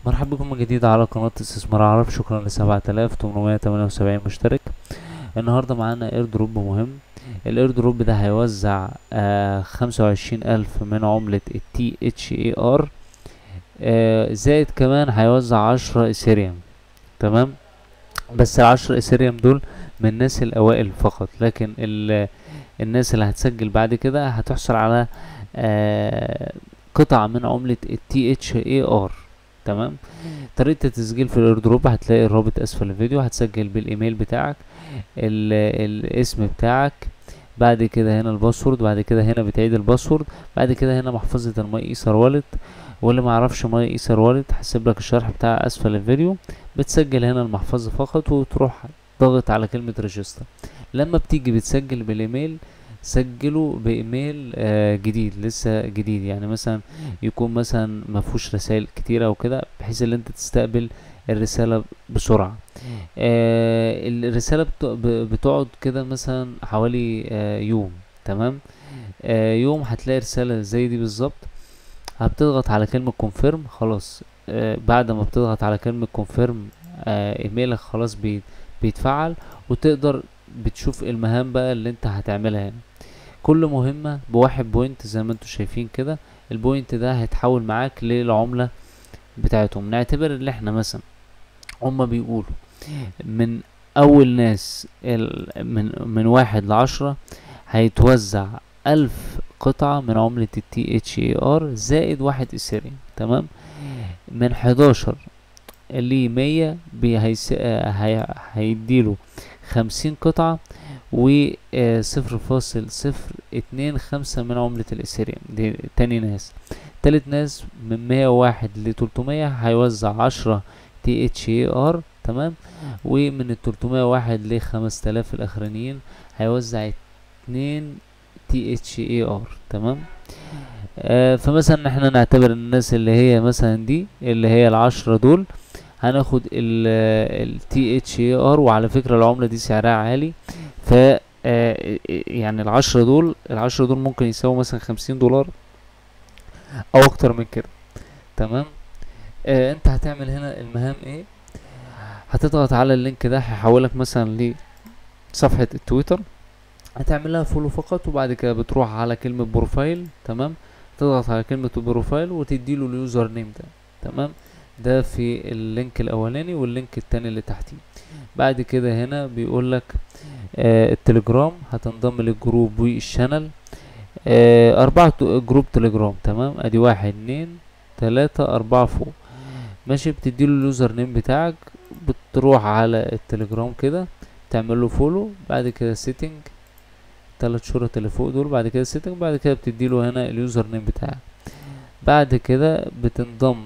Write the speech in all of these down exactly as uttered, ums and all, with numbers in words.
مرحبا بكم من جديد على قناة استثمار عرب. شكرا لسبعة آلاف تمنمية تمانية وسبعين مشترك. النهاردة معانا اير دروب مهم. الاير دروب ده هيوزع آه خمسة وعشرين الف من عملة التي اتش اي ار، آه زائد كمان هيوزع عشرة اثيريوم. تمام، بس العشرة اثيريوم دول من الناس الاوائل فقط، لكن الناس اللي هتسجل بعد كده هتحصل على آه قطعة من عملة التي اتش اي ار. تمام، طريقة التسجيل في الايردروب هتلاقي الرابط اسفل الفيديو. هتسجل بالايميل بتاعك، الاسم بتاعك، بعد كده هنا الباسورد، بعد كده هنا بتعيد الباسورد، بعد كده هنا محفظة الماي ايثر والت. واللي معرفش ماي ايثر والت هسيب لك الشرح بتاع اسفل الفيديو. بتسجل هنا المحفظة فقط وتروح ضغط على كلمة ريجستر. لما بتيجي بتسجل بالايميل سجله بايميل آه جديد، لسه جديد، يعني مثلا يكون مثلا ما فيهوش رسائل كتيره وكده، بحيث ان انت تستقبل الرساله بسرعه. آه الرساله بتقعد كده مثلا حوالي آه يوم. تمام، آه يوم هتلاقي رساله زي دي بالظبط. هتضغط على كلمه كونفيرم. خلاص، آه بعد ما بتضغط على كلمه كونفيرم آه ايميلك خلاص بي بيتفعل، وتقدر بتشوف المهام بقى اللي انت هتعملها هنا. كل مهمة بواحد بوينت زي ما انتوا شايفين كده. البوينت ده هيتحول معاك للعملة بتاعتهم. نعتبر ان احنا مثلا هما بيقولوا من اول ناس من من واحد لعشرة هيتوزع الف قطعة من عملة التي اتش اي ار زائد واحد اثيريوم. تمام، من حداشر لمية هيديله خمسين قطعة و صفر فاصل صفر اتنين خمسة من عملة الاثيريوم. دي تاني ناس. تالت ناس من مية وواحد لتلتمية هيوزع عشرة تي اتش اي ار. تمام، ومن التلتمية وواحد لخمس تلاف الاخرانيين هيوزع اتنين تي اتش اي ار. تمام، آه فمثلا احنا نعتبر الناس اللي هي مثلا دي اللي هي العشرة دول هناخد ال تي اتش اي ار. وعلى فكرة العملة دي سعرها عالي، ف آه يعني العشرة دول العشرة دول ممكن يساووا مثلا خمسين دولار او اكتر من كده. تمام، آه انت هتعمل هنا المهام ايه؟ هتضغط على اللينك ده هيحولك مثلا لصفحة التويتر، هتعملها فولو فقط، وبعد كده بتروح على كلمة بروفايل. تمام، تضغط على كلمة بروفايل وتديله اليوزر نيم ده. تمام، ده في اللينك الاولاني، واللينك التاني اللي تحتيه. بعد كده هنا بيقولك آه التليجرام، هتنضم للجروب والشانل. آه اربعة جروب تليجرام. تمام، ادي واحد اتنين تلاتة اربعة فوق. ماشي، بتديله اليوزر نيم بتاعك، بتروح على التليجرام كده تعمله فولو، بعد كده سيتنج، تلات شرط اللي فوق دول، بعد كده سيتنج، بعد كده بتديله هنا اليوزر نيم بتاعك. بعد كده بتنضم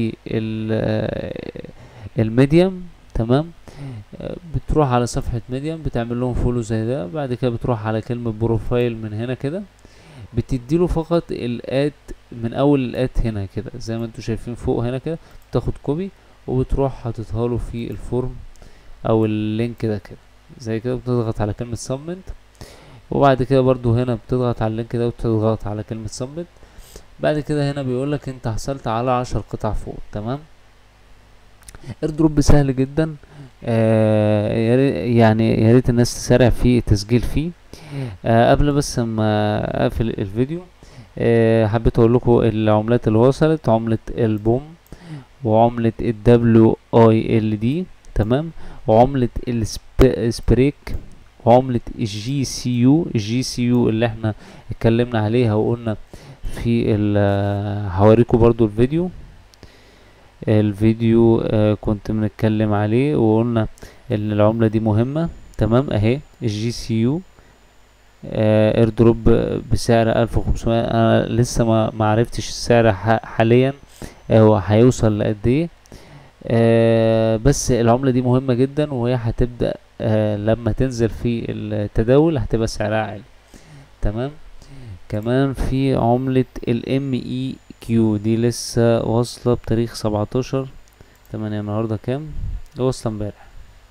للميديم. تمام، بتروح على صفحة ميديم بتعمل لهم فولو زي ده. بعد كده بتروح على كلمة بروفايل من هنا كده، بتديله فقط الاد من اول الاد هنا كده زي ما انتوا شايفين فوق هنا كده. بتاخد كوبي وبتروح حاططها له في الفورم او اللينك ده كده زي كده. بتضغط على كلمة سبمنت، وبعد كده برضو هنا بتضغط على اللينك ده وتضغط على كلمة سبمنت. بعد كده هنا بيقولك انت حصلت على عشر قطع فوق. تمام، ايردروب سهل جدا. آه يعني يا ريت الناس تسارع في التسجيل فيه. آه قبل بس ما اقفل الفيديو، آه حبيت اقول لكم العملات اللي وصلت: عملة البوم، وعملة الدبليو اي ال دي، تمام، وعملة السبريك، وعملة الجي سي يو. الجي سي يو اللي احنا اتكلمنا عليها وقلنا في هوريكم برضو الفيديو الفيديو آه كنت بنتكلم عليه وقلنا ان العملة دي مهمة. تمام، اهي الجي سي يو آه ايردروب بسعر الف وخمسمية. انا لسه ما معرفتش السعر حاليا هو آه هيوصل لقد ايه، آه بس العملة دي مهمة جدا، وهي هتبدأ آه لما تنزل في التداول هتبقى سعرها عالي. تمام، كمان في عملة الام اي كيو دي لسه واصلة بتاريخ سبعتاشر تمانية. النهاردة كام؟ واصلة امبارح.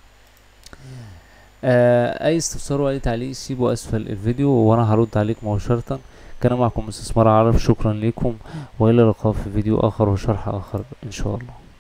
آه اي استفسار واي تعليق سيبوا اسفل الفيديو وانا هرد عليك مباشرة. كان معكم استثمار عرب، شكرا لكم والى اللقاء في فيديو اخر وشرح اخر ان شاء الله.